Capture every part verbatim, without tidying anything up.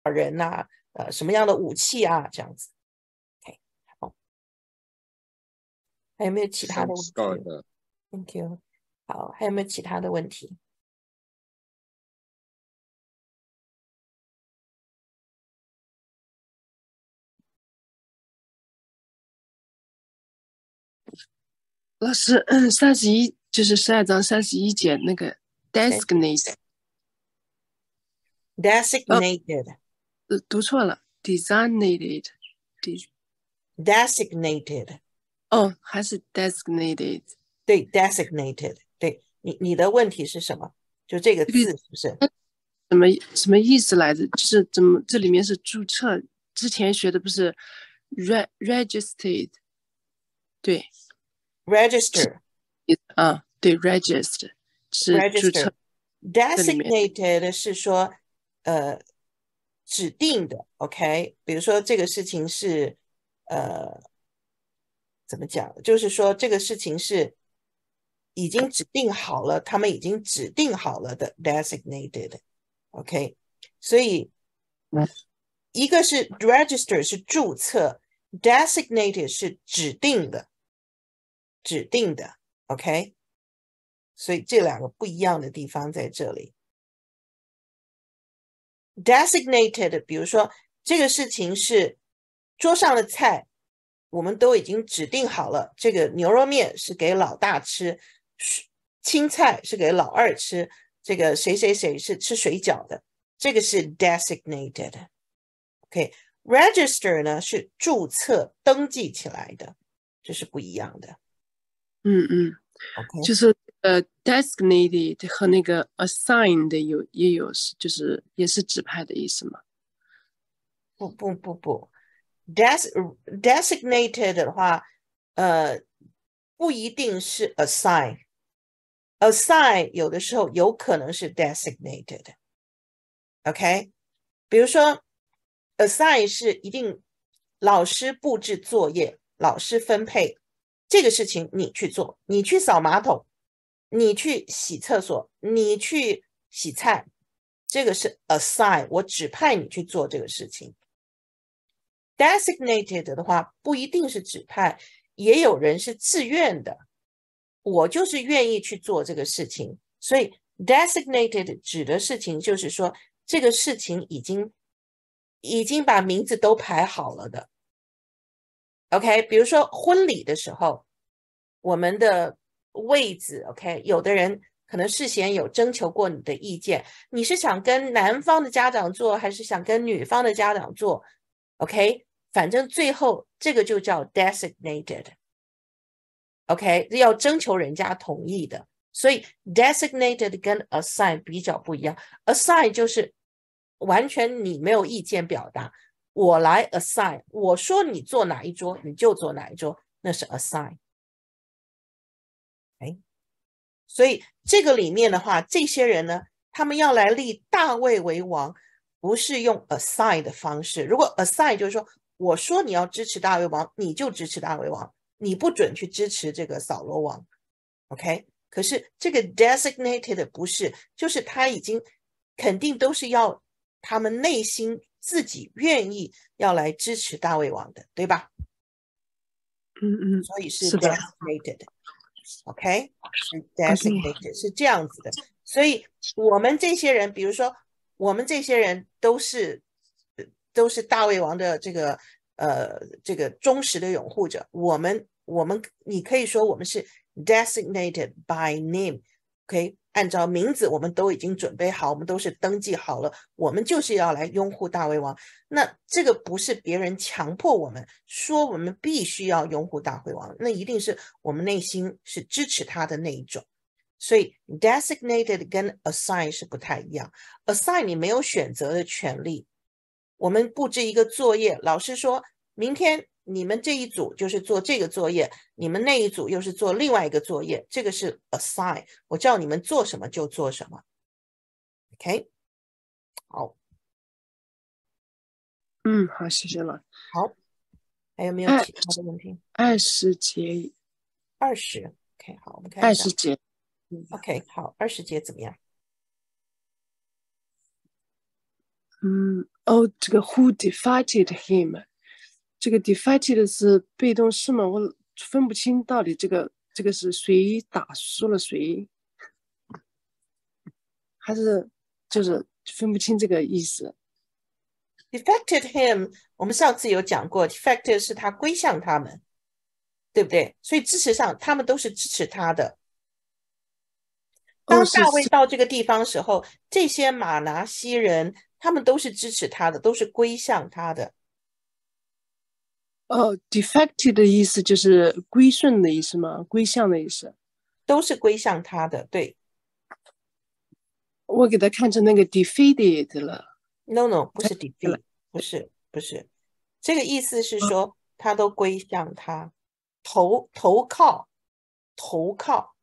人啊，呃，什么样的武器啊，这样子。OK， 好，还有没有其他的问题 ？Thank you。好，还有没有其他的问题？ 老师，嗯，三十一就是十二章三十一节那个 designate， designated， 呃，读错了 ，designated， designated， 哦，还是 designated， 对 ，designated，对你你的问题是什么？就这个字是不是？ 什么什么意思来着？就是怎么这里面是注册？之前学的不是 re registered， 对 register， 啊，对 register 是注册。 register，designated 是说呃指定的 ，OK， 比如说这个事情是呃怎么讲？就是说这个事情是已经指定好了，他们已经指定好了的 designated，OK， 所以一个是 register 是注册 ，designated 是指定的，指定的 ，OK， 所以这两个不一样的地方在这里。designated， 比如说这个事情是桌上的菜，我们都已经指定好了，这个牛肉面是给老大吃，青菜是给老二吃，这个谁谁谁是吃水饺的，这个是 designated。OK，register 呢是注册登记起来的，这是不一样的。 嗯嗯 OK， 就是呃 designated 和那个 assigned 有也有就是也是指派的意思吗？ 不不不不 ，des designated 的话，呃，不一定是 assign。assign 有的时候有可能是 designated。OK， 比如说 assign 是一定老师布置作业，老师分配这个事情你去做，你去扫马桶，你去洗厕所，你去洗菜，这个是 assign， 我指派你去做这个事情。designated 的话不一定是指派，也有人是自愿的，我就是愿意去做这个事情，所以 designated 指的事情就是说这个事情已经已经把名字都排好了的。OK， 比如说婚礼的时候，我们的位子 OK， 有的人可能事先有征求过你的意见，你是想跟男方的家长做，还是想跟女方的家长做 ？OK， 反正最后这个就叫 designated。OK， 要征求人家同意的，所以 designated 跟 assign 比较不一样。assign 就是完全你没有意见表达，我来 assign， 我说你坐哪一桌你就坐哪一桌，那是 assign。哎，所以这个里面的话，这些人呢，他们要来立大卫为王，不是用 assign 的方式。如果 assign 就是说，我说你要支持大卫王，你就支持大卫王，你不准去支持这个扫罗王。OK， 可是这个 designated 不是，就是他已经肯定都是要他们内心自己愿意要来支持大卫王的，对吧？ 嗯嗯， 所以是是的 designated。OK， 是 designated， 是这样子的。所以我们这些人，比如说我们这些人都是都是大卫王的这个呃这个忠实的拥护者。我们我们你可以说我们是 designated by name。OK， 按照名字我们都已经准备好，我们都是登记好了，我们就是要来拥护大卫王。那这个不是别人强迫我们说我们必须要拥护大卫王，那一定是我们内心是支持他的那一种。所以 designated 跟 assign 是不太一样。assign 你没有选择的权利。我们布置一个作业，老师说明天你们这一组就是做这个作业，你们那一组又是做另外一个作业，这个是 assign， 我叫你们做什么就做什么。 OK， 好。 嗯，好，谢谢了。 好，还有没有其他的问题？ 二十节， 二十 OK， 好，我们看一下二十节。 OK， 好，二十节怎么样？ 嗯， 哦，这个 who defeated him， 这个 defeated 是被动式吗？我分不清到底这个这个是谁打输了谁，还是就是分不清这个意思。 defected him， 我们上次有讲过 defected 是他归向他们，对不对？所以支持上他们都是支持他的。当哦， 大卫是到这个地方时候，这些马拿西人他们都是支持他的，都是归向他的。 哦 defected 的意思就是归顺的意思吗？归向的意思。 都是归向他的，对。 我给他看成那个 defeated 了。 No no， 不是了 defeat， 不是不是，这个意思是说他都归向他，投投靠投靠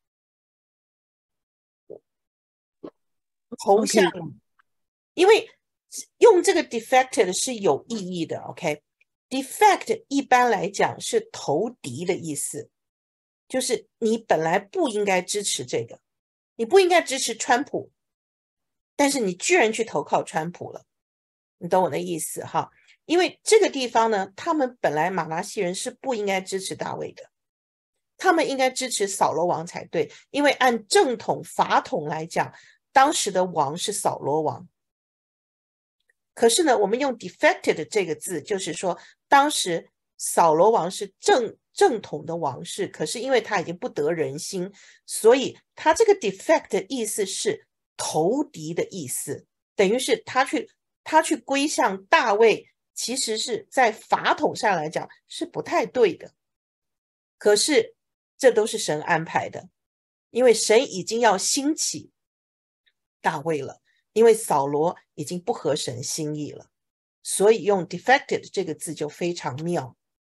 投向 OK， 你，因为用这个 defected 是有意义的。OK，defect 一般来讲是投敌的意思，就是你本来不应该支持这个，你不应该支持川普，但是你居然去投靠川普了，你懂我的意思哈？因为这个地方呢，他们本来马拉西人是不应该支持大卫的，他们应该支持扫罗王才对，因为按正统法统来讲，当时的王是扫罗王。可是呢，我们用 defected 这个字，就是说当时扫罗王是正正统的王室，可是因为他已经不得人心，所以他这个 defect 的意思是投敌的意思，等于是他去他去归向大卫，其实是在法统上来讲是不太对的。可是这都是神安排的，因为神已经要兴起大卫了，因为扫罗已经不合神心意了，所以用 defected 这个字就非常妙。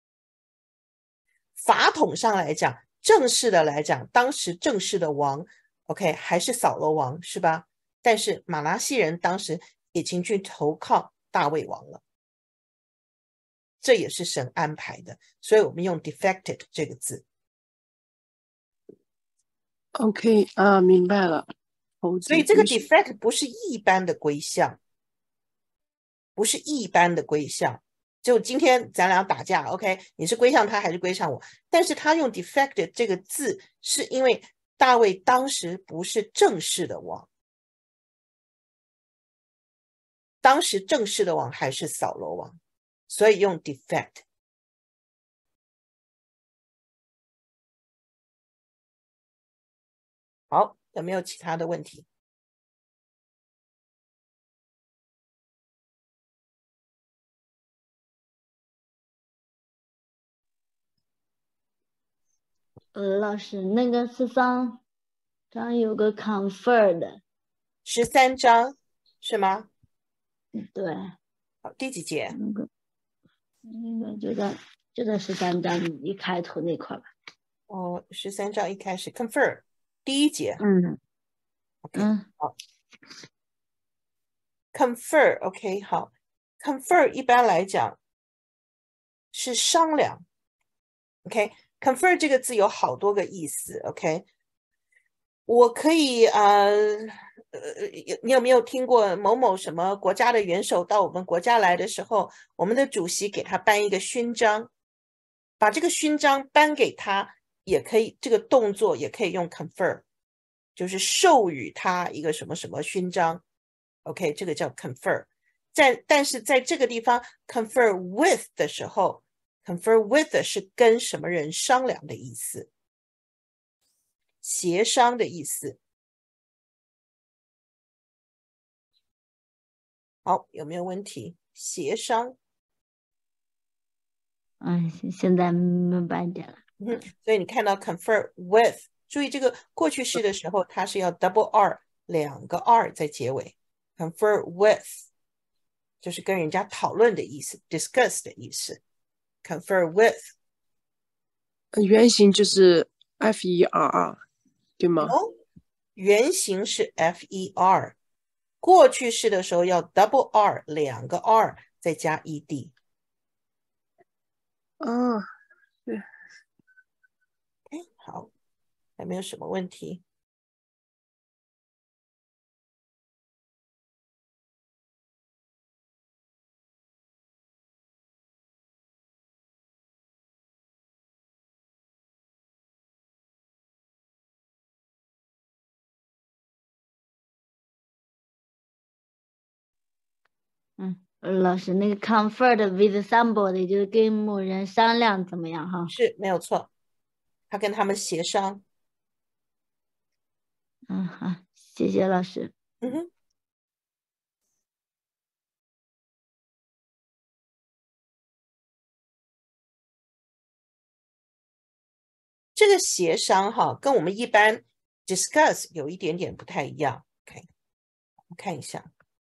法统上来讲，正式的来讲，当时正式的王 OK 还是扫罗王，是吧？但是马拿西人当时已经去投靠大卫王了，这也是神安排的，所以我们用 defected 这个字。 OK 啊，明白了。 所以这个 defect 不是一般的归向，不是一般的归向，就今天咱俩打架 OK， 你是归向他还是归向我？但是他用 defect 这个字是因为大卫当时不是正式的王，当时正式的王还是扫罗王，所以用 defect。 好，有没有其他的问题？ 呃，老师，那个十三章有个 confer 的， 十三章是吗？ 对， 好，第几节？ 那个那个就在就在十三章一开头那块吧。 哦，十三章一开始 confer 第一节。 嗯 OK， 嗯， 好 confer OK 好 confer 一般来讲是商量 OK confer 这个字有好多个意思 OK， 我可以呃呃，你有没有听过某某什么国家的元首到我们国家来的时候，我们的主席给他颁一个勋章，把这个勋章颁给他，也可以，这个动作也可以用 confer， 就是授予他一个什么什么勋章 OK， 这个叫 confer。 在但是在这个地方 confer with 的时候， confer with 是跟什么人商量的意思，协商的意思。好，有没有问题？协商。 嗯，现在明白点了。 嗯，所以你看到 confer with， 注意这个过去式的时候，它是要 double R， 两个 R 在结尾。confer with 就是跟人家讨论的意思 ，discuss 的意思。confer with 原型就是 F E R R， 对吗？ 哦，原型是 F E R， 过去式的时候要 double R， 两个 R 再加 E D。 啊，对。 OK， 好，还没有什么问题。 嗯，老师那个 conferred with somebody 就是跟某人商量怎么样哈？ 是没有错，他跟他们协商。 嗯，好，谢谢老师。 嗯哼。这个协商哈，跟我们一般 discuss 有一点点不太一样。OK， 我们看一下。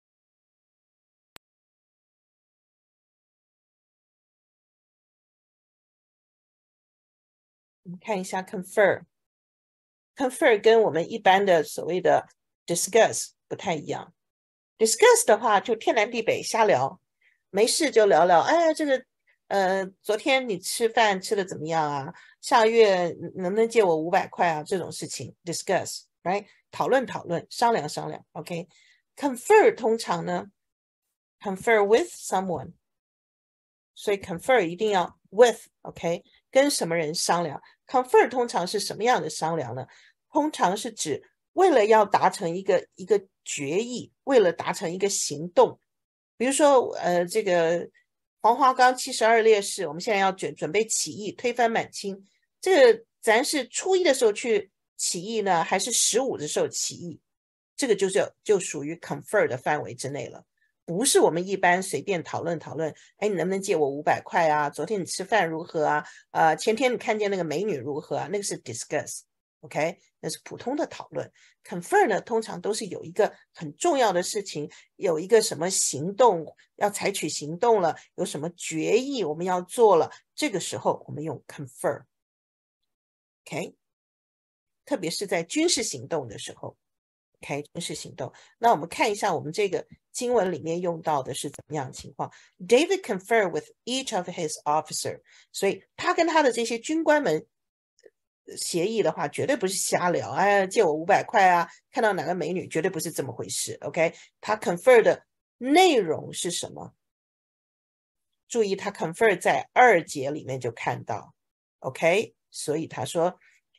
我们看一下 confer。confer 跟我们一般的所谓的 discuss 不太一样。discuss 的话就天南地北瞎聊，没事就聊聊，哎，这个呃，昨天你吃饭吃的怎么样啊？下个月能不能借我五百块啊？这种事情 discuss，right？ 讨论讨论，商量商量。OK，confer 通常呢 confer with someone， 所以 confer 一定要 with，OK， 跟什么人商量 ？confer 通常是什么样的商量呢？通常是指为了要达成一个一个决议，为了达成一个行动，比如说呃，这个黄花岗七十二烈士，我们现在要准准备起义，推翻满清，这个咱是初一的时候去起义呢，还是十五的时候起义？这个就是就属于 confer 的范围之内了。不是我们一般随便讨论讨论，哎，你能不能借我五百块啊？昨天你吃饭如何啊？呃，前天你看见那个美女如何啊？那个是 discuss，OK， 那是普通的讨论。confer 呢，通常都是有一个很重要的事情，有一个什么行动要采取行动了，有什么决议我们要做了，这个时候我们用 confer，OK， 特别是在军事行动的时候。OK， 军事行动。那我们看一下我们这个经文里面用到的是怎么样的情况。David conferred with each of his officer， 所以他跟他的这些军官们协议的话，绝对不是瞎聊，哎，借我五百块啊，看到哪个美女，绝对不是这么回事。OK， 他 confer 的内容是什么？注意，他 confer 在二节里面就看到。OK， 所以他说，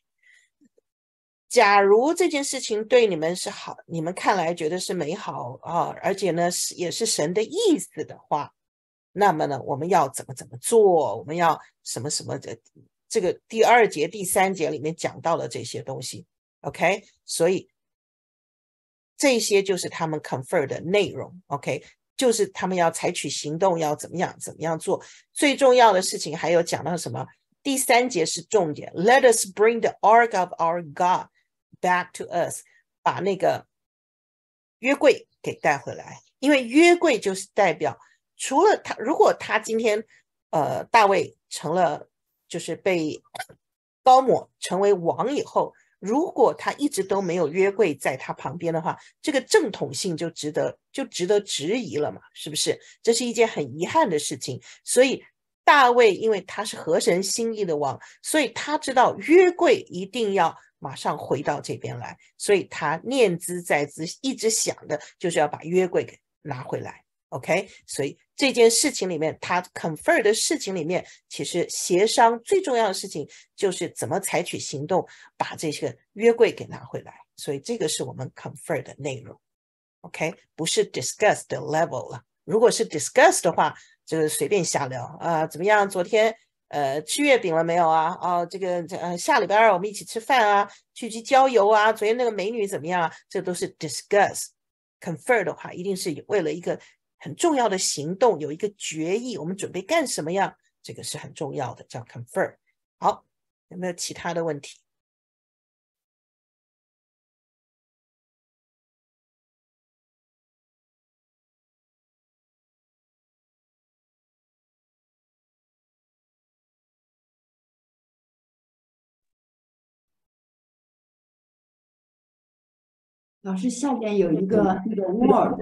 假如这件事情对你们是好，你们看来觉得是美好啊，而且呢是也是神的意思的话，那么呢我们要怎么怎么做？我们要什么什么的？这个第二节、第三节里面讲到了这些东西 ，OK， 所以这些就是他们 confer 的内容 ，OK， 就是他们要采取行动，要怎么样怎么样做。最重要的事情还有讲到什么？第三节是重点 ，Let us bring the ark of our God。Back to us， 把那个约柜给带回来，因为约柜就是代表，除了他，如果他今天呃大卫成了就是被高抹成为王以后，如果他一直都没有约柜在他旁边的话，这个正统性就值得就值得质疑了嘛，是不是？这是一件很遗憾的事情，所以大卫因为他是合神心意的王，所以他知道约柜一定要马上回到这边来，所以他念兹在兹，一直想的就是要把约柜给拿回来。OK， 所以这件事情里面，他 confer 的事情里面，其实协商最重要的事情就是怎么采取行动，把这个约柜给拿回来。所以这个是我们 confer 的内容。OK， 不是 discuss 的 level 了。如果是 discuss 的话，这个随便瞎聊啊、呃，怎么样？昨天呃吃月饼了没有啊？哦，这个呃下礼拜二我们一起吃饭啊，去去郊游啊。昨天那个美女怎么样啊？这都是 discuss。confer 的话，一定是为了一个很重要的行动，有一个决议，我们准备干什么样？这个是很重要的，叫 confer。好，有没有其他的问题？ 老师，下边有一个那个 word，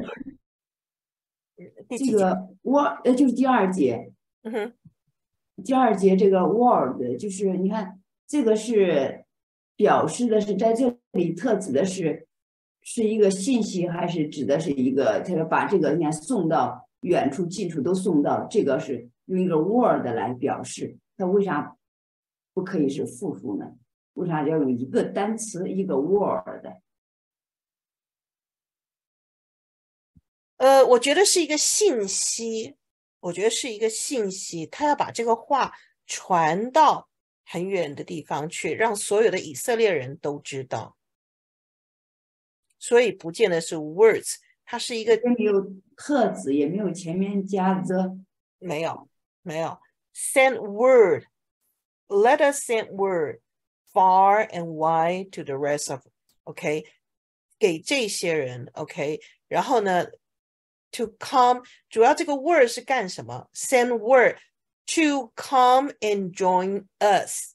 这个 word 呃就是第二节， 嗯哼， 第二节这个 word 就是你看这个是表示的是在这里特指的是是一个信息，还是指的是一个就是把这个你看送到远处近处都送到，这个是用一个 word 来表示，它为啥不可以是复数呢？为啥要用一个单词一个 word？ 呃，我觉得是一个信息，我觉得是一个信息，他要把这个话传到很远的地方去，让所有的以色列人都知道。所以不见得是 words， 它是一个没有特指，也没有前面加 the， 没有没有 send word, let us send word far and wide to the rest of OK 给这些人 OK， 然后呢 to come 主要这个 word 是干什么 send word to come and join us，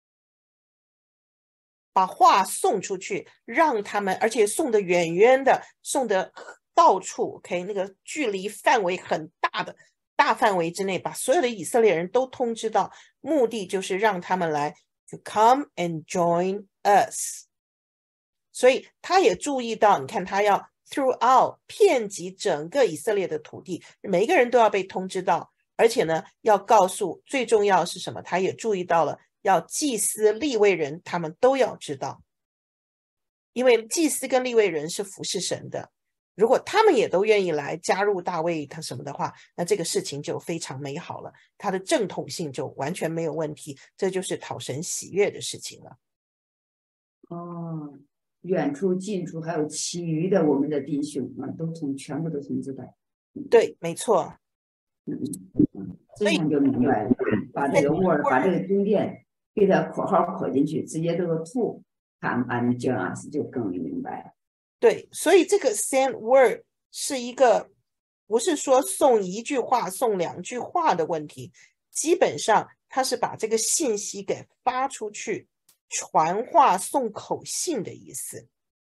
把话送出去，让他们而且送得远远的，送得到处 OK 那个距离范围很大的大范围之内，把所有的以色列人都通知到，目的就是让他们来 to come and join us。 所以他也注意到，你看他要 throughout 遍及整个以色列的土地，每一个人都要被通知到，而且呢要告诉，最重要是什么，他也注意到了要祭司利未人他们都要知道，因为祭司跟利未人是服侍神的，如果他们也都愿意来加入大卫他什么的话，那这个事情就非常美好了，它的正统性就完全没有问题，这就是讨神喜悦的事情了。 哦，远处近处还有其余的我们的弟兄啊，都从全部都通知的。 对，没错。 嗯嗯，这样就明白了，把这个 word 把这个经典给它括号括进去，直接这个 to come and join us 就更明白了。 对，所以这个 send word 是一个不是说送一句话送两句话的问题，基本上它是把这个信息给发出去，传话送口信的意思。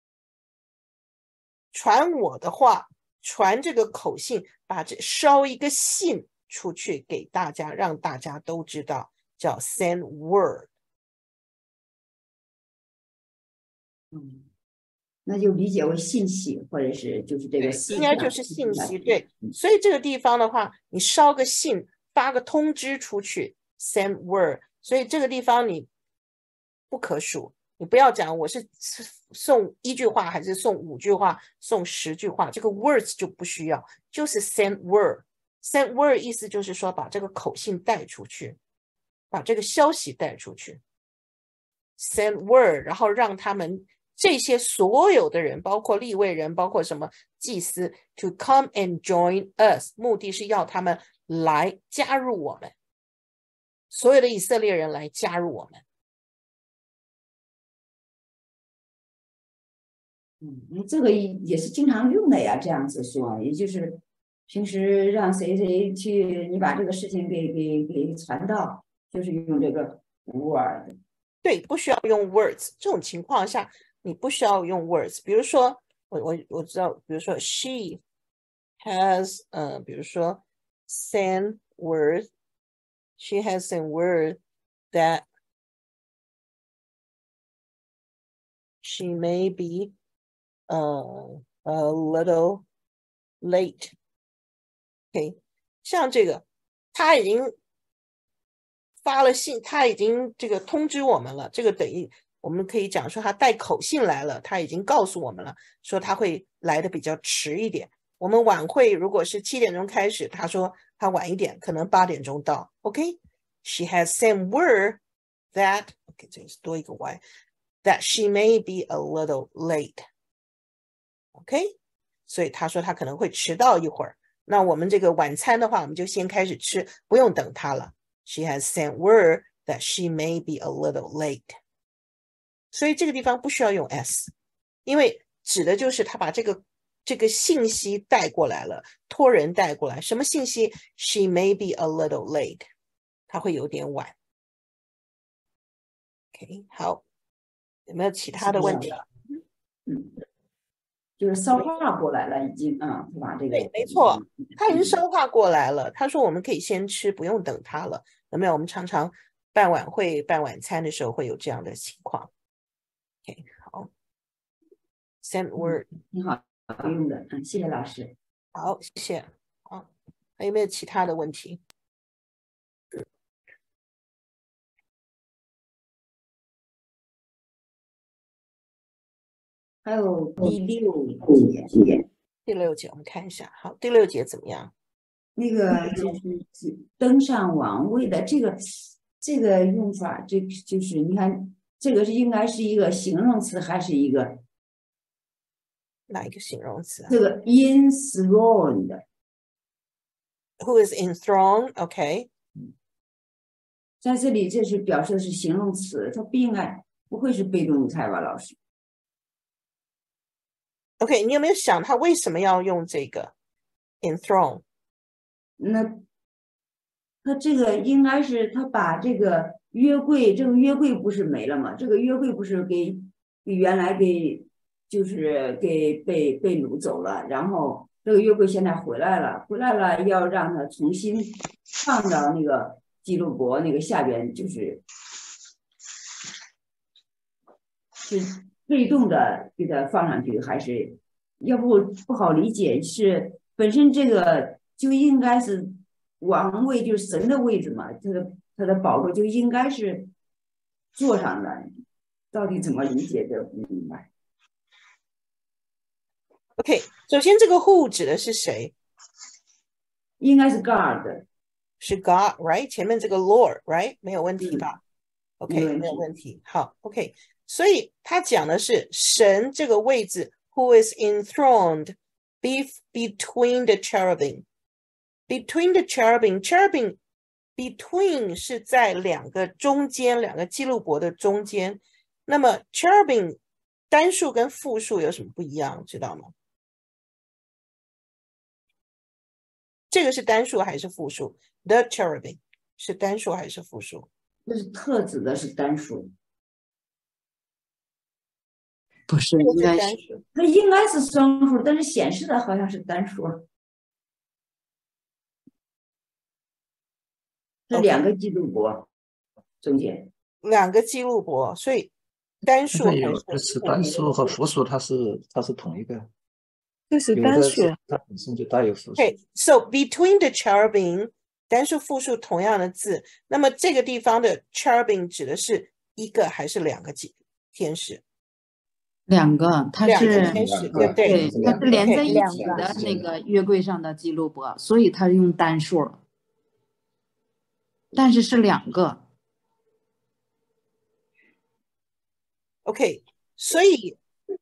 传我的话，传这个口信，把这捎一个信出去给大家，让大家都知道，叫 send word。 嗯，那就理解为信息，或者是就是这个应该就是信息。对，所以这个地方的话，你捎个信，发个通知出去 send word， 所以这个地方你不可数，你不要讲我是送一句话还是送五句话送十句话，这个 words 就不需要，就是 send word。 send word 意思就是说把这个口信带出去，把这个消息带出去 send word， 然后让他们这些所有的人，包括利未人，包括什么祭司 to come and join us， 目的是要他们来加入我们，所有的以色列人来加入我们。 嗯，这个也是经常用的呀，这样子说，也就是平时让谁谁去，你把这个事情给给给传到，就是用这个 word。 对，不需要用 words， 这种情况下你不需要用 words。比如说，我我我知道，比如说 she has， 呃，比如说 send word，she has sent word that she may be uh, a little late。 OK， 像这个，他已经发了信，他已经这个通知我们了，这个等于我们可以讲说他带口信来了，他已经告诉我们了，说他会来的比较迟一点。我们晚会如果是七点钟开始，他说他晚一点，可能八点钟到。OK， she has sent word that OK， 这是多一个 y that she may be a little late。 OK， 所以他说他可能会迟到一会儿。那我们这个晚餐的话，我们就先开始吃，不用等他了。She has sent word that she may be a little late。 所以这个地方不需要用 s， 因为指的就是他把这个这个信息带过来了，托人带过来。什么信息 ？She may be a little late， 他会有点晚。OK， 好，有没有其他的问题？ 嗯，就是消化过来了，已经啊，他把这个对，没错，他已经消化过来了。他说我们可以先吃，不用等他了。有没有？我们常常办晚会、办晚餐的时候会有这样的情况。OK， 好 ，send word， 挺好用的，嗯，谢谢老师。 好，谢谢。好，还有没有其他的问题？ 还有第六节， 第六节我们看一下，好，第六节怎么样？ 那个就是登上王位的这个这个用法，这就是你看，这个是应该是一个形容词还是一个哪一个形容词啊？ 这个 enthroned Who is enthroned? OK， 在这里这是表示的是形容词，它不应该不会是被动语态吧，老师？ OK， 你有没有想他为什么要用这个 enthroned？ 那他这个应该是他把这个约柜，这个约柜不是没了吗？这个约柜不是给给原来给就是给被被掳走了，然后这个约柜现在回来了，回来了要让他重新放到那个基路伯那个下边，就是是被动的给他放上去，还是要不不好理解？是本身这个就应该是王位，就是神的位置嘛，他的他的宝座就应该是坐上的，到底怎么理解这不明白。 OK， 首先这个 who 指的是谁？ 应该是 God， 是 God， right？ 前面这个 Lord， right？ 没有问题吧？ OK， 没问题没有问题。好 ，OK， 所以他讲的是神这个位置 ，who is enthroned be between the cherubim。Between the cherubim, cherubim between 是在两个中间，两个基路伯的中间。那么 cherubim 单数跟复数有什么不一样？知道吗？这个是单数还是复数 ？The cherubim 是单数还是复数？ 那是特指的是单数， 不是， 这个应该是是单数。 它应该是双数，但是显示的好像是单数。这两个基路伯中间， 两个基路伯，所以单数还有是的是单数和复数，它是它是同一个， 这是有的单数， 是它本身就带有复数。 Okay, so between the cherubim 单数复数同样的字，那么这个地方的 cherubim 指的是一个还是两个天使？ 两个，它两个是天使， 两个对不对？ 对，它是连在一两起个的那个约柜上的基路伯，所以它用单数，但是是两个。 OK， 所以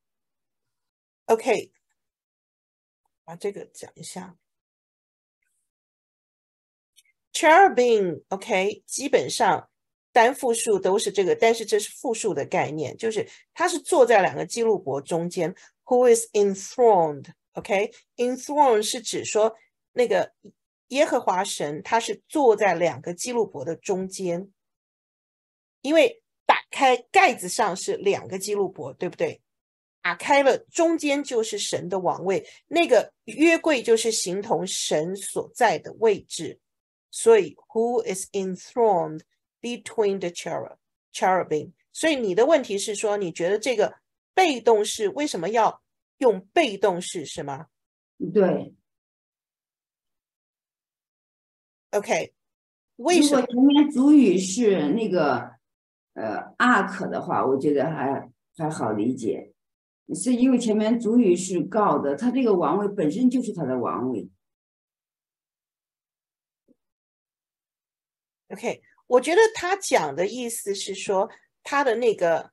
OK， 把这个讲一下。cherubim OK， 基本上单复数都是这个，但是这是复数的概念，就是它是坐在两个基路伯中间。Who is enthroned OK，enthroned 是指说那个耶和华神他是坐在两个基路伯的中间，因为打开盖子上是两个基路伯，对不对？打开了中间就是神的王位，那个约柜就是形同神所在的位置，所以 who is enthroned between the cherub cherubim。 所以你的问题是说，你觉得这个被动式为什么要用被动式是吗？ 对。 OK， 为如什么？ 果前面主语是那个呃 ark 的话，我觉得还还好理解。是因为前面主语是 God， 他这个王位本身就是他的王位。 OK， 我觉得他讲的意思是说，他的那个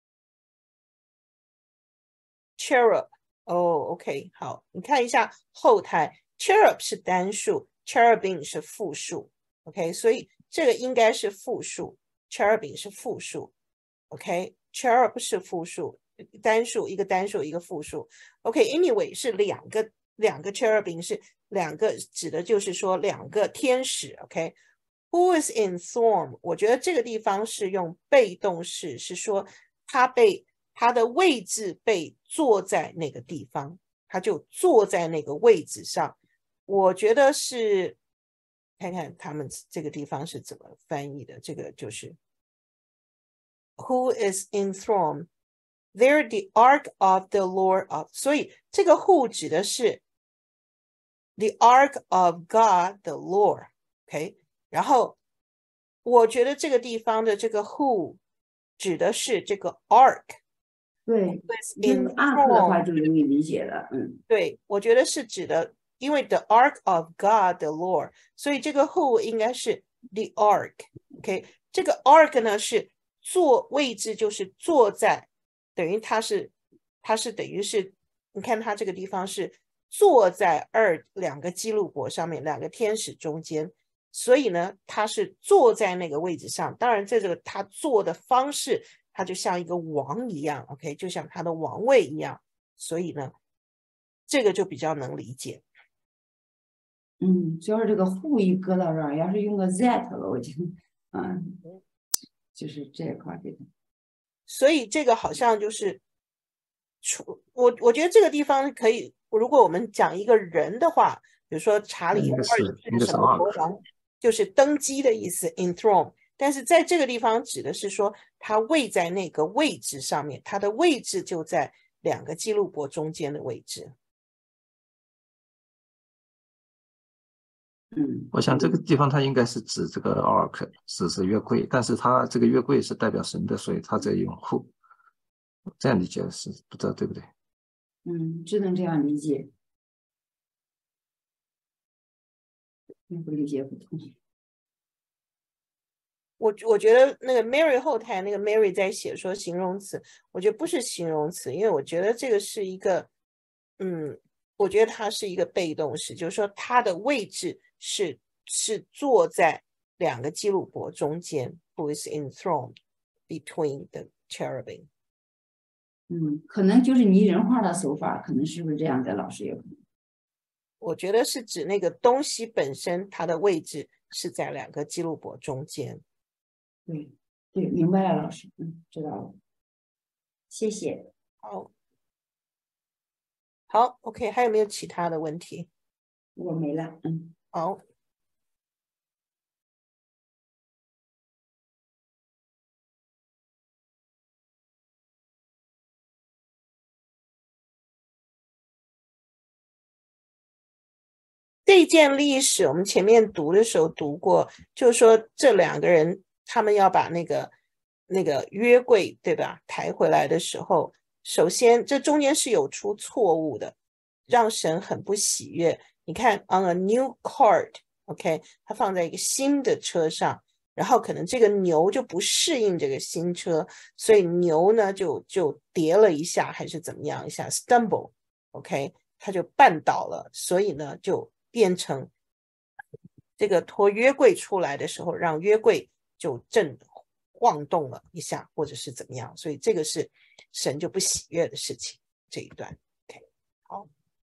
cherub， 哦 ，OK， 好，你看一下后台 ，cherub 是单数 ，cherubim 是复数 ，OK， 所以这个应该是复数 ，cherubim 是复数 ，OK，cherub 是复数，单数一个单数一个复数 ，OK，anyway 是两个两个 cherubim 是两个，指的就是说两个天使 ，OK。Who is enthroned？ 我觉得这个地方是用被动式，是说他被他的位置被坐在那个地方，他就坐在那个位置上。我觉得是看看他们这个地方是怎么翻译的。这个就是 Who is enthroned? They're the ark of the Lord of。所以这个 who 指的是 the ark of God the Lord。OK。然后我觉得这个地方的这个 who 指的是这个 ark， 对， was 用 ark 的话 enthroned。 就容易理解了，嗯对，我觉得是指的，因为 the ark of God the Lord，所以这个 who 应该是 the ark。OK， 这个 ark 呢是坐位置，就是坐在，等于它是它是等于是，你看它这个地方是坐在二两个基路伯上面，两个天使中间，所以呢，他是坐在那个位置上。当然，这个他坐的方式，他就像一个王一样 ，OK， 就像他的王位一样。所以呢，这个就比较能理解。 嗯，主要是这个 who 一搁到这儿，要是用个 that 了，我就嗯，就是这块儿这个。 所以这个好像就是出我我觉得这个地方可以，如果我们讲一个人的话，比如说查理应该是应该是是什么国 ark， 王，就是登基的意思 ，enthrone。但是在这个地方指的是说他位在那个位置上面，他的位置就在两个基路伯中间的位置。 嗯， 我想这个地方它应该是指这个 ark， 指是约柜，但是它这个约柜是代表神的，所以它在用 who， 这样理解是不知道对不对？ 嗯，只能这样理解，不理解不同意。 我我觉得那个 Mary 后台那个 Mary 在写说形容词，我觉得不是形容词，因为我觉得这个是一个，嗯，我觉得它是一个被动式，就是说它的位置是是坐在两个基路伯中间 ，who is enthroned between the cherubim。 嗯，可能就是拟人化的手法，可能是不是这样的？老师有可能。 我觉得是指那个东西本身，它的位置是在两个基路伯中间。 对对，明白了，老师，嗯，知道了，谢谢。 好，好 ，OK， 还有没有其他的问题？ 我没了，嗯。 好。这件历史我们前面读的时候读过，就是说这两个人他们要把那个那个约柜，对吧，抬回来的时候，首先这中间是有出错误的，让神很不喜悦。你看 on a new cart，OK， 它放在一个新的车上，然后可能这个牛就不适应这个新车，所以牛呢就就跌了一下，还是怎么样一下 stumble，OK， 它就绊倒了，所以呢就变成这个拖约柜出来的时候，让约柜就震晃动了一下，或者是怎么样，所以这个是神就不喜悦的事情。这一段 ，OK， 好。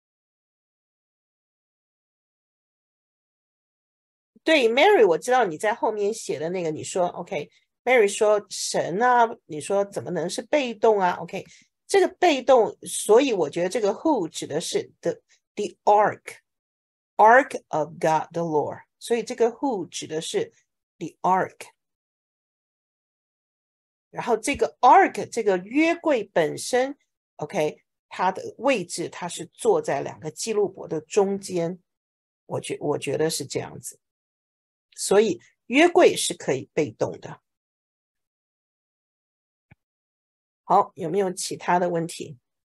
对 ，Mary， 我知道你在后面写的那个，你说 OK，Mary 说神啊，你说怎么能是被动啊 ？OK， 这个被动，所以我觉得这个 who 指的是 the the ark。Ark of God the Lord， 所以这个 who 指的是 the ark， 然后这个 ark 这个约柜本身 ，OK， 它的位置它是坐在两个基路伯的中间，我觉我觉得是这样子，所以约柜是可以被动的。好，有没有其他的问题？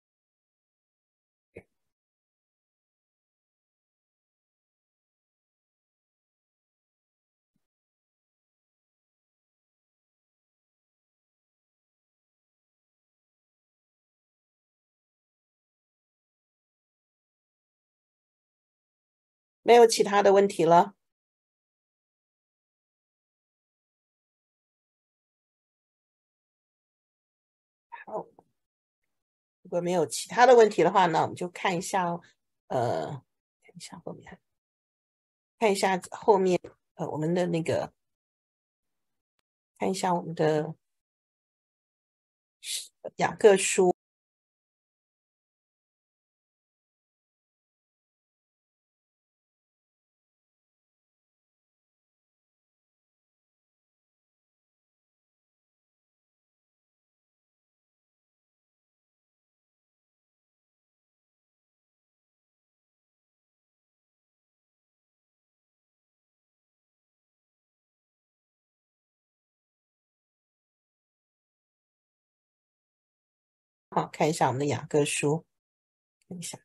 没有其他的问题了。好，如果没有其他的问题的话呢，我们就看一下，呃，看一下后面，看一下后面，呃，我们的那个，看一下我们的雅各书。 好，看一下我们的雅各书，看一下。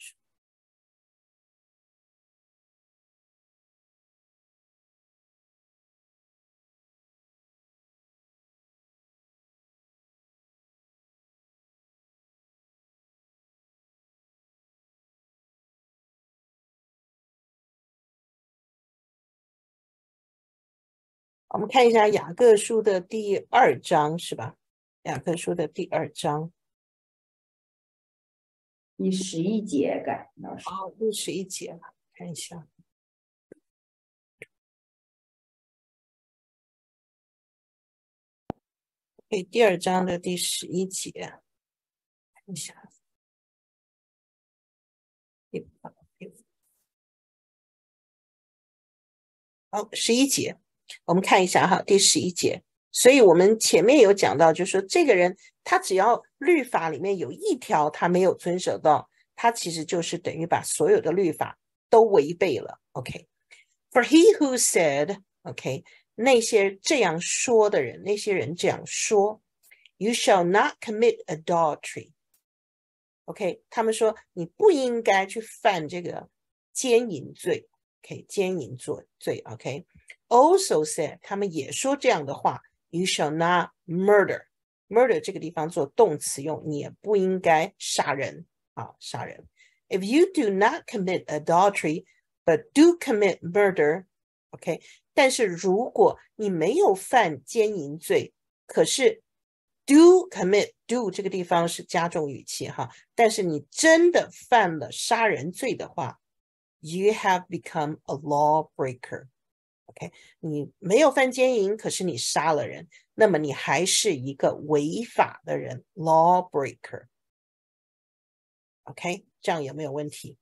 我们看一下雅各书的第二章是吧？雅各书的第二章， 第十一节改老师。 哦，第十一节了，看一下。对，第二章的第十一节，看一下。好，十一节，我们看一下哈，第十一节。所以我们前面有讲到，就是说这个人他只要律法里面有一条他没有遵守到，他其实就是等于把所有的律法都违背了。OK，For he who said， OK， 那些这样说的人，那些人这样说 ，You shall not commit adultery。OK， 他们说你不应该去犯这个奸淫罪。OK， 奸淫罪。OK，also said， 他们也说这样的话。You shall not murder. Murder 这个地方做动词用，你也不应该杀人啊，杀人。If you do not commit adultery, but do commit murder, OK， 但是如果你没有犯奸淫罪，可是 do commit do 这个地方是加重语气哈，但是你真的犯了杀人罪的话 ，you have become a lawbreaker。OK， 你没有犯奸淫，可是你杀了人，那么你还是一个违法的人 ，lawbreaker。OK， 这样有没有问题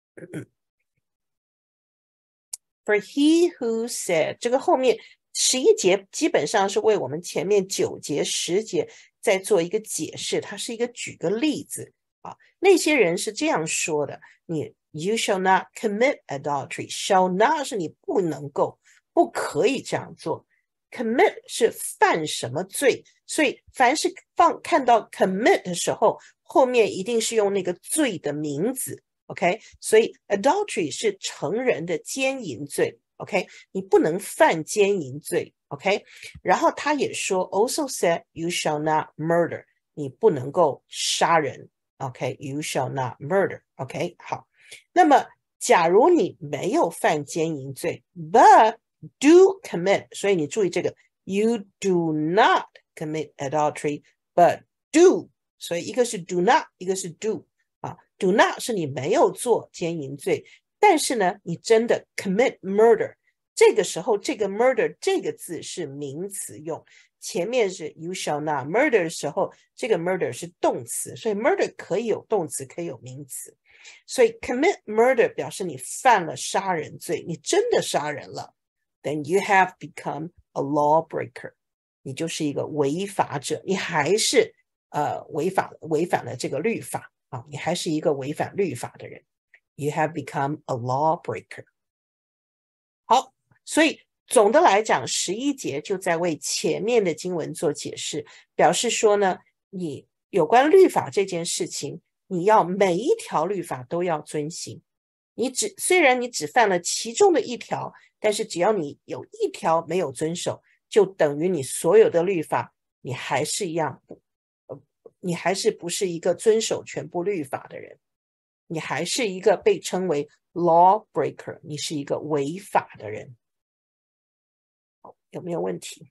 ？For he who said， 这个后面十一节基本上是为我们前面九节、十节在做一个解释，它是一个举个例子啊。那些人是这样说的，你 You shall not commit adultery， shall not 是你不能够。不可以这样做 ，commit 是犯什么罪，所以凡是放看到 commit 的时候，后面一定是用那个罪的名字 ，OK？ 所以 adultery 是成人的奸淫罪 ，OK？ 你不能犯奸淫罪 ，OK？ 然后他也说 ，also said you shall not murder， 你不能够杀人 ，OK？You shall not murder，OK？ 好，那么假如你没有犯奸淫罪 ，but do commit， 所以你注意这个 you do not commit adultery but do， 所以一个是 do not， 一个是 do 啊 do not 是你没有做奸淫罪，但是呢你真的 commit murder， 这个时候这个 murder 这个字是名词用，前面是 you shall not murder 的时候，这个 murder 是动词，所以 murder 可以有动词可以有名词，所以 commit murder 表示你犯了杀人罪，你真的杀人了，then you have become a lawbreaker， 你就是一个违法者，你还是呃违法违反了这个律法啊，你还是一个违反律法的人。You have become a lawbreaker。好，所以总的来讲，十一节就在为前面的经文做解释，表示说呢，你有关律法这件事情，你要每一条律法都要遵行。你只虽然你只犯了其中的一条，但是只要你有一条没有遵守，就等于你所有的律法你还是一样，呃，你还是不是一个遵守全部律法的人，你还是一个被称为 lawbreaker， 你是一个违法的人。有没有问题？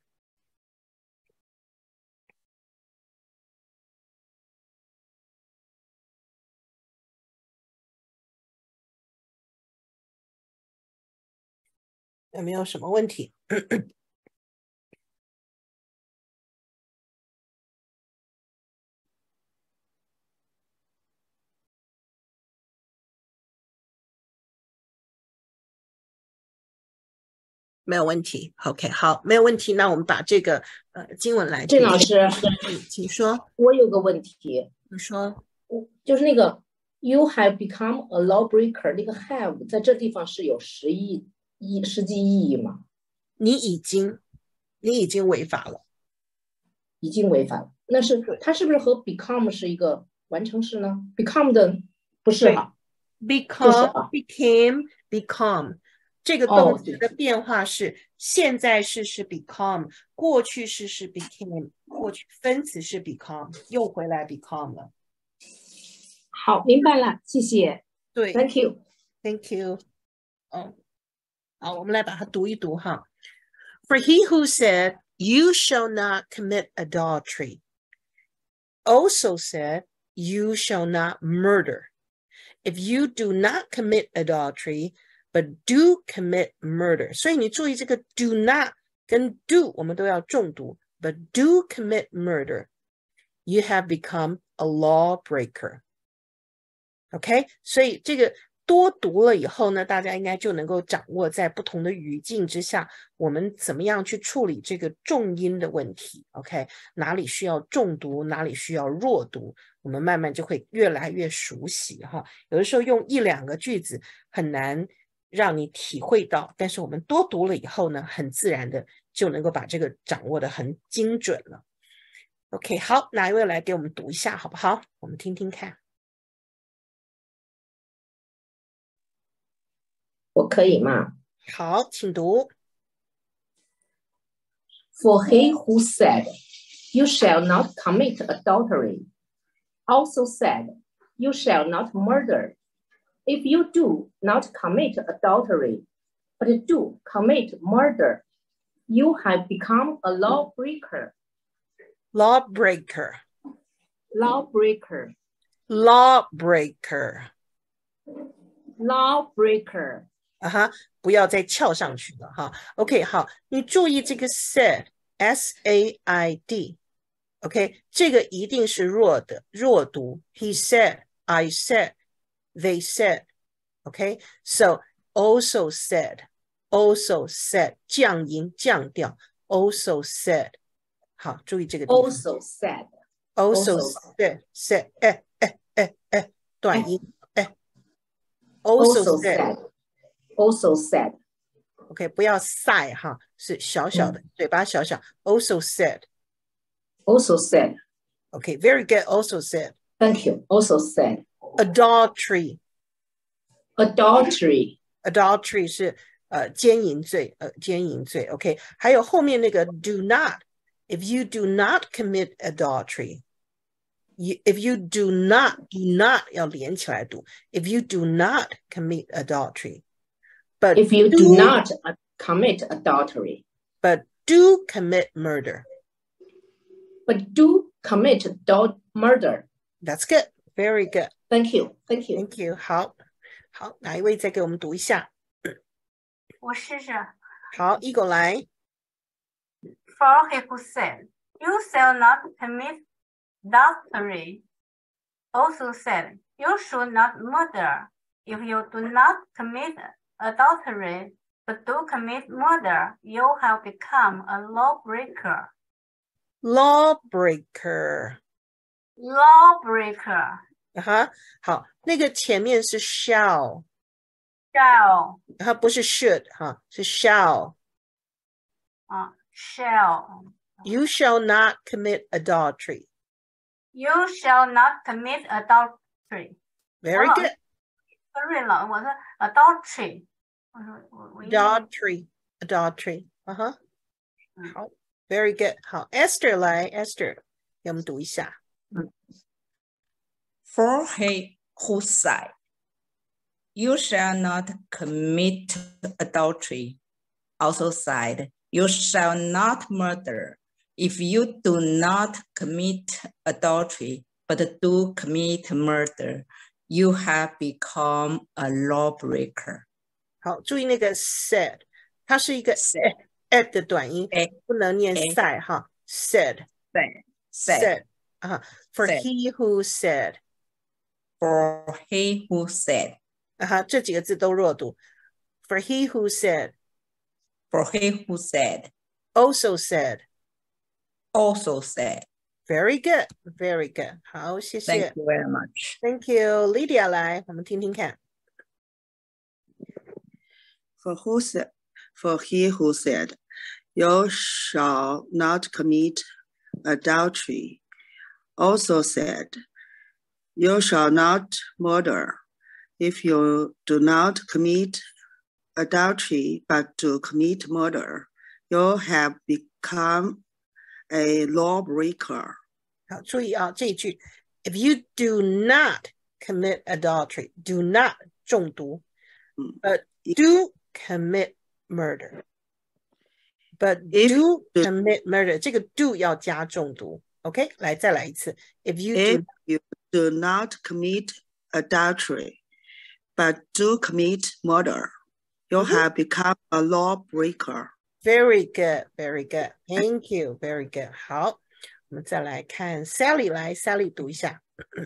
有没有什么问题？没有问题 ，OK， 好，没有问题。那我们把这个呃经文来， 郑老师， 请说。 我有个问题， 你说， 就是那个 you have become a lawbreaker， 那个 have 在这地方是有实意意实际意义吗？ 你已经，你已经违法了， 已经违反了。 那是它是不是和 become 是一个完成式呢 ？become 的不是哈 become、 啊、 became、become 这个哦动词的变化是现在式是 become， 过去式是 became， 过去分词是 become， 又回来 become 了。 好，明白了，谢谢。 对 ，Thank you。Thank you。哦，好，我们来把它读一读哈。For he who said, "You shall not commit adultery," also said, "You shall not murder." If you do not commit adultery, but do commit murder. 所以你注意这个 do not 跟 do 我们都要重读。But do commit murder, you have become a lawbreaker. OK， 所以这个多读了以后呢，大家应该就能够掌握在不同的语境之下，我们怎么样去处理这个重音的问题。OK， 哪里需要重读，哪里需要弱读，我们慢慢就会越来越熟悉哈。有的时候用一两个句子很难让你体会到，但是我们多读了以后呢，很自然的就能够把这个掌握的很精准了。OK， 好，哪一位来给我们读一下好不好？我们听听看。 我可以吗？ 好，请读。 For he who said, "You shall not commit adultery," also said, "You shall not murder." If you do not commit adultery, but do commit murder, you have become a lawbreaker. Lawbreaker. Lawbreaker. Lawbreaker. Lawbreaker. 啊哈，不要再翘上去了哈。OK， 好，你注意这个 said S A I D。OK， 这个一定是弱的弱读。He said, I said, they said. OK， so also said, also said 降音降调 ，also said。好，注意这个地方。 Also said. Also said said 哎哎哎哎短音哎。Also said。Also said. OK， 不要 sigh 哈，是小小的，嗯、嘴巴小小。Also said. Also said. OK, very good. Also said. Thank you. Also said. Adultery. Adultery. Adultery 是呃奸淫罪，呃奸淫罪。OK， 还有后面那个 do not. If you do not commit adultery. You, if you do not, do not 要连起来读。If you do not commit adultery. But if you do, do not commit adultery. But do commit murder. But do commit murder. That's good. Very good. Thank you. Thank you. Thank you. 好，好，哪一位再给我们读一下？ 我试试。 好，一狗来。 For he who said, "You shall not commit adultery," also said, "You should not murder." If you do not commit adultery, but do commit murder, you have become a lawbreaker. Lawbreaker. Lawbreaker. 啊哈，好，那个前面是 shall. Shall. 它不是 should 哈，是 shall. 啊 shall. You shall not commit adultery. You shall not commit adultery. Very good. Sorry 了，我是 adultery. 我说我我 Adultery. Adultery. 啊哈，好 ，very good. 好 ，Esther 来 ，Esther，给我们读一下。 嗯 For he who said, "You shall not commit adultery," also said, "You shall not murder." If you do not commit adultery, but do commit murder, you have become a lawbreaker. 好，注意那个 said， 它是一个 at at 的短音，不能念 said 哈 ，said said said 啊 ，for he who said。 For he who said. 啊哈，这几个字都弱读。For he who said. For he who said. Also said. Also said. Very good, very good. 好，谢谢。 Thank you very much. Thank you. Lydia 来，我们听听看。 For who said, for he who said, "You shall not commit adultery," also said, "You shall not murder. If you do not commit adultery but to commit murder, you have become a lawbreaker." 好，注意啊，这一句 ，If you do not commit adultery, do not 中毒 ，but do commit murder, but do commit murder 这个 do 要加重读 ，OK， 来再来一次 ，If you If do you do not commit adultery but do commit murder, you have become a lawbreaker. Very good, very good. Thank you, very good. 好，我们再来看 Sally 来 ，Sally 读一下。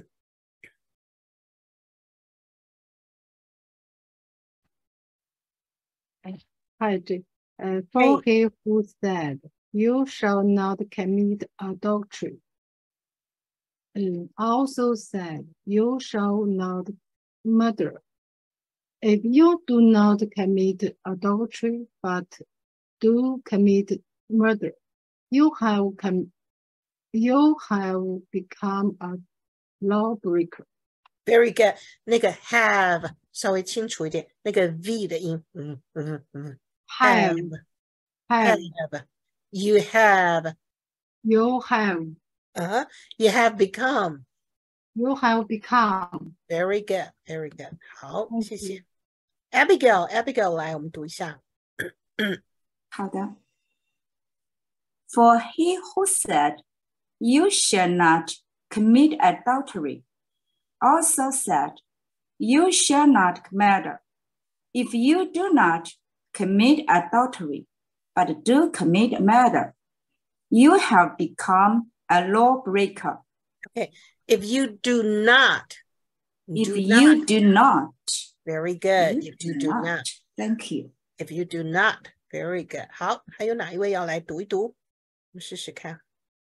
Hi, uh, for he who said, "You shall not commit adultery," and also said, "You shall not murder." If you do not commit adultery but do commit murder, you have com you have become a lawbreaker. Very good. 那个 have 稍微清楚一点，那个 v 的音，嗯嗯嗯 Have, have, have, you have, you have, uh-huh, you have become. you have become. Very good, very good. 好，谢谢。Abigail, Abigail 来，我们读一下。 好的。For he who said, "You shall not commit adultery," also said, "You shall not murder." If you do not commit adultery, but do commit murder, you have become a lawbreaker. Okay, if you do not. If do you not. do not. Very good. You if you do do not. not. Thank you. If you do not. Very good. 好，还有哪一位要来读一读？我们试试看。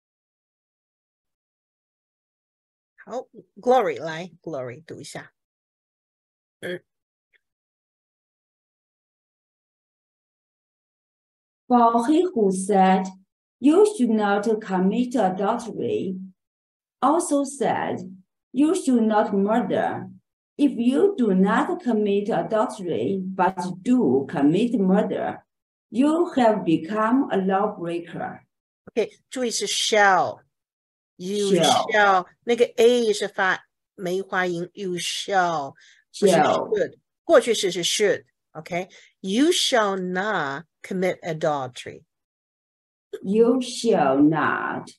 好 ，Glory 来 ，Glory 读一下。嗯。 For he who said, "You should not commit adultery," also said, "You should not murder." If you do not commit adultery but do commit murder, you have become a lawbreaker. OK， 注意是 shall。You shall, shall 那个 a 是发梅花音 ，you shall 不是 should， 过去式是 should。OK，you shall not commit adultery. You shall not.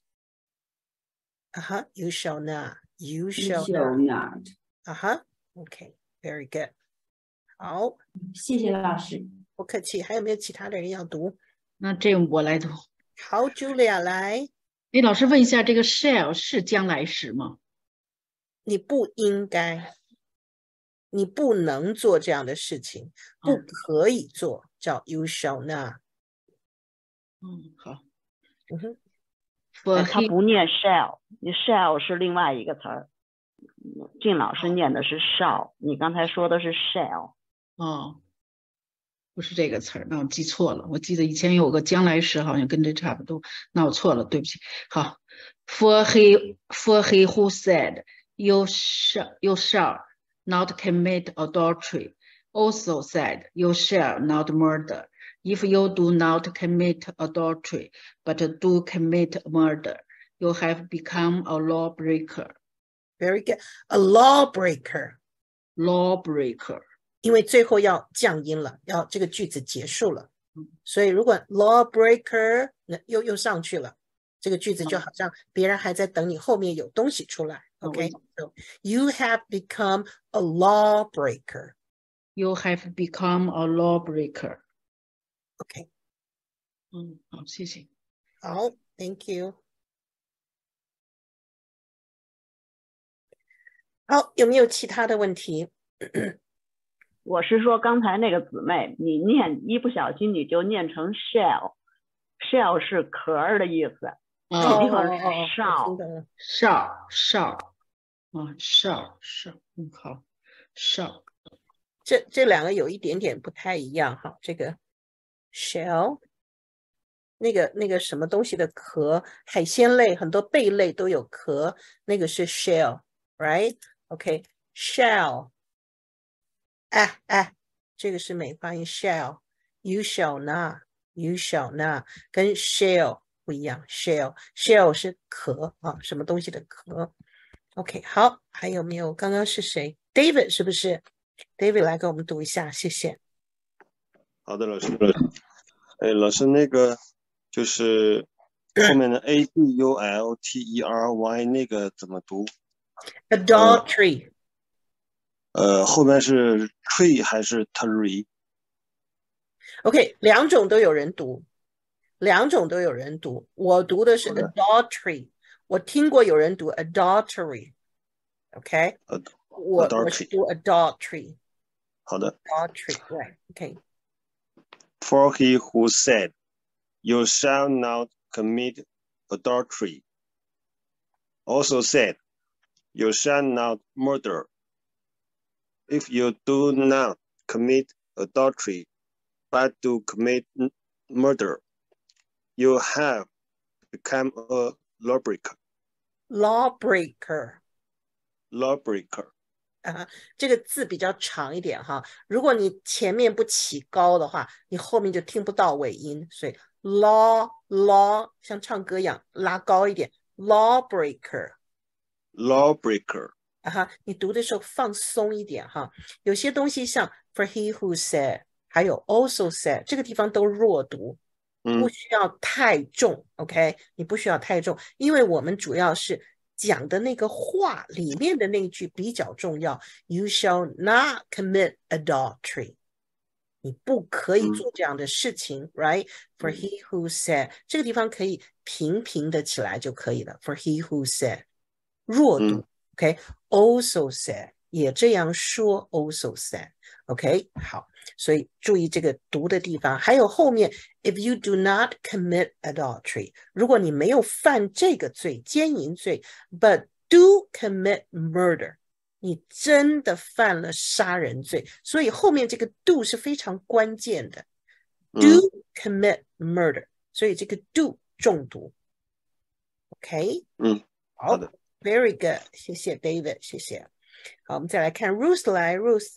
Uh-huh. You shall not. You shall, you shall not. Uh-huh. Okay. Very good. 好， 谢谢老师。 不客气。还有没有其他的人要读？ 那这样我来读。 好 ，Julia 来。 哎，老师问一下，这个 shall 是将来时吗？ 你不应该，你不能做这样的事情，不可以做，嗯、叫 you shall not。 嗯，好。 嗯哼。 哎，他不念 shall， 你 shall 是另外一个词儿。靳老师念的是 shall， 你刚才说的是 shall。 哦，不是这个词儿，那我记错了。我记得以前有个将来时，好像跟这差不多，那我错了，对不起。好 ，For he for he who said you shall you shall not commit adultery, also said you shall not murder. If you do not commit adultery, but do commit murder, you have become a lawbreaker. Very good. A lawbreaker. Lawbreaker. 因为最后要降音了，要这个句子结束了，所以如果 lawbreaker 又又上去了，这个句子就好像别人还在等你后面有东西出来。OK, so you have become a lawbreaker. You have become a lawbreaker. OK. 嗯，好，谢谢。 好 ，Thank you. 好，有没有其他的问题？ 我是说刚才那个姊妹，你念一不小心你就念成 shell，shell 是壳儿的意思，这地方是哨， 哨哨，啊哨哨，嗯好，哨， 这这两个有一点点不太一样哈，这个 shell 那个那个什么东西的壳，海鲜类很多贝类都有壳，那个是 shell，right？ OK，shell， 哎哎，这个是美发音 shell，you shall not，you shall not， 跟 shell 不一样 ，shell shell 是壳啊，什么东西的壳。OK， 好，还有没有？刚刚是谁 ？David 是不是 ？David 来给我们读一下，谢谢。 好的，老师。哎，老师，那个就是后面的 A D U L T E R Y 那个怎么读 ？Adultery。 呃，后面是 tree 还是 tree？ OK， 两种都有人读，两种都有人读。我读的是 adultery， 我听过有人读 adultery。OK， 我我是读 adultery。 好的。 Adultery， right？ OK。For he who said, "You shall not commit adultery," also said, "You shall not murder." If you do not commit adultery, but do commit murder, you have become a lawbreaker. Lawbreaker. Lawbreaker. 啊，这个字比较长一点哈。如果你前面不起高的话，你后面就听不到尾音。所以 law law 像唱歌一样拉高一点 ，lawbreaker。 Lawbreaker。 啊哈，你读的时候放松一点哈。有些东西像 for he who said， 还有 also said， 这个地方都弱读，不需要太重。嗯、OK， 你不需要太重，因为我们主要是讲的那个话里面的那一句比较重要。You shall not commit adultery， 你不可以做这样的事情、嗯、，right？ For he who said， 这个地方可以平平的起来就可以了。For he who said， 弱读。嗯OK， also said 也这样说 ，also said。OK， 好，所以注意这个读的地方，还有后面 ，if you do not commit adultery， 如果你没有犯这个罪，奸淫罪 ，but do commit murder， 你真的犯了杀人罪，所以后面这个 do 是非常关键的、嗯、，do commit murder， 所以这个 do 重读。OK， 嗯，好的。 Very good， 谢谢 David， 谢谢。好，我们再来看 Ruth 来 ，Ruth。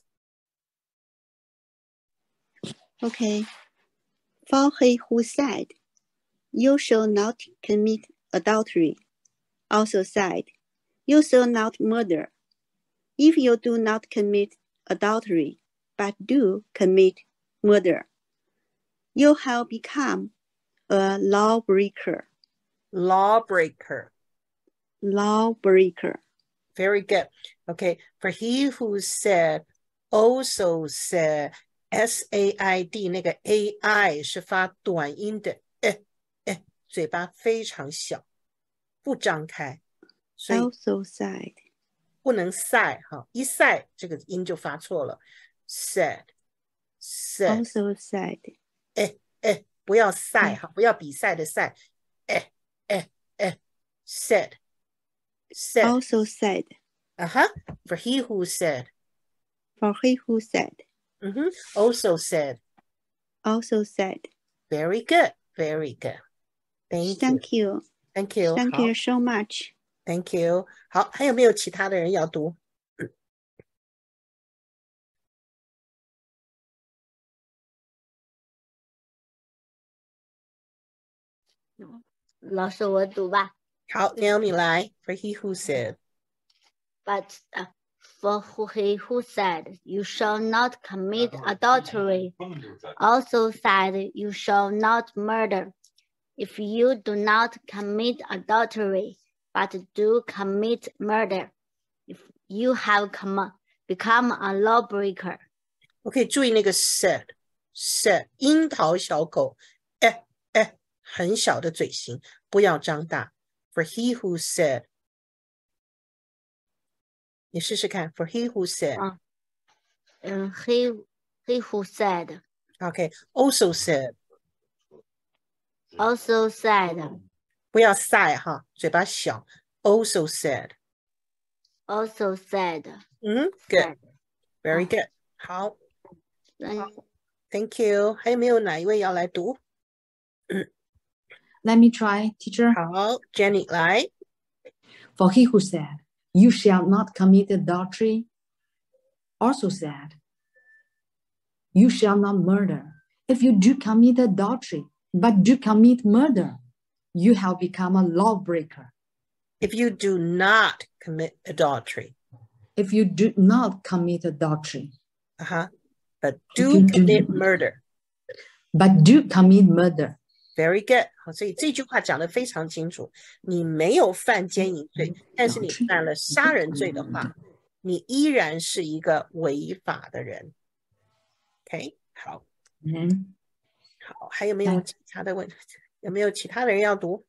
Okay. For he who said, "You shall not commit adultery," also said, "You shall not murder." If you do not commit adultery, but do commit murder, you have become a lawbreaker. Lawbreaker. Lawbreaker. Very good. Okay. For he who said, also said, S A I D 那个 A I 是发短音的，哎哎，嘴巴非常小，不张开，所以 also said 不能 say 哈，一 say 这个音就发错了。said said also said 哎哎，不要 say 哈，不要比赛的赛，哎哎哎 said said also said 啊哈 for he who said for he who said Mm-hmm. Also said. Also said. Very good. Very good. Thank, Thank you. you. Thank you. Thank you so much. Thank you. 好，还有没有其他的人要读？ 老师，我读吧。 好 ，Naomi 来。For he who said. But. Uh, For he who said, "You shall not commit adultery," also said, "You shall not murder." If you do not commit adultery, but do commit murder, if you have come, become a lawbreaker. OK， 注意那个 said said 樱桃小口，哎哎，很小的嘴型，不要张大。For he who said. 你试试看 ，for he who said， 嗯、uh, ，he he who said，OK，also、okay, said，also said， 不要 say 哈，嘴巴小 ，also said，also said， 嗯 ，good，very good， 好，好 ，thank you， 还有没有哪一位要来读？ Let me try, teacher. 好 ，Jenny 来。 For he who said, "You shall not commit adultery," also said, "You shall not murder. If you do commit adultery, but do commit murder, you have become a lawbreaker." If you do not commit adultery. If you do not commit adultery. Uh-huh. But do commit do, murder. But do commit murder. Very good. 好，所以这句话讲得非常清楚。你没有犯奸淫罪，但是你犯了杀人罪的话，你依然是一个违法的人。OK， 好。 嗯， 好，还有没有其他的问题？有没有其他的人要读？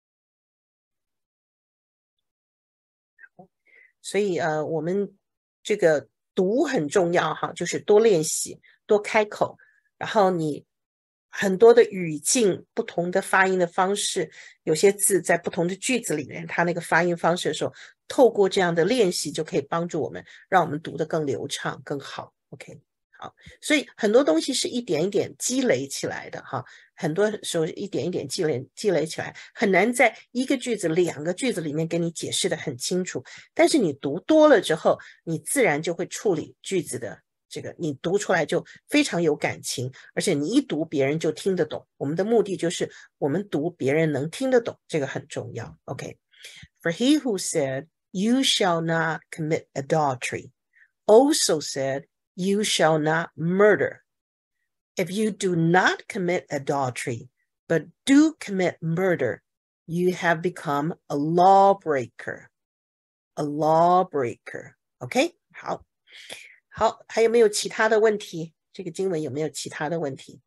所以呃，我们这个读很重要哈，就是多练习，多开口，然后你很多的语境，不同的发音的方式，有些字在不同的句子里面，它那个发音方式的时候，透过这样的练习就可以帮助我们，让我们读得更流畅、更好。OK， 好，所以很多东西是一点一点积累起来的哈。很多时候一点一点积累积累起来，很难在一个句子两个句子里面给你解释得很清楚，但是你读多了之后，你自然就会处理句子的这个，你读出来就非常有感情，而且你一读别人就听得懂。我们的目的就是我们读别人能听得懂，这个很重要。 OK， For he who said you shall not commit adultery also said you shall not murder.If you do not commit adultery, but do commit murder, you have become a lawbreaker. A lawbreaker. OK? 好，好，还有没有其他的问题？这个经文有没有其他的问题？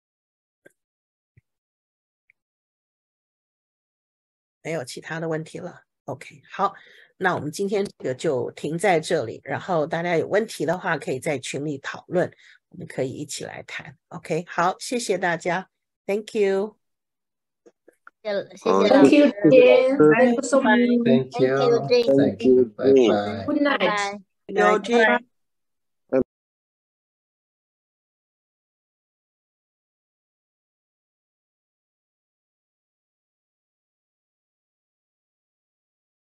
没有其他的问题了。OK， 好，那我们今天这个就停在这里，然后大家有问题的话可以在群里讨论。我们可以一起来谈 ，OK， 好，谢谢大家 ，Thank you， 谢谢老师 ，Thank you, Jane. Thank you so much. Thank you, thank you, bye bye. Good night. Good night.